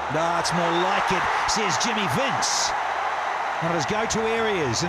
No, it's more like it, says Jimmy Vince. One of his go-to areas.